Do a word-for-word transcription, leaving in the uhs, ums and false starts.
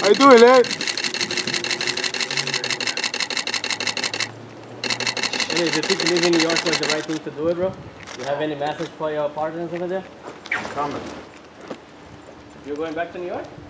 How you doing, Ed? Anyways, you think leaving New York was the right thing to do it, bro? You have any message for your partners over there? I'm coming. You're going back to New York?